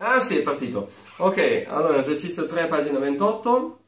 Ah sì, è partito. Ok, allora esercizio 3, pagina 28.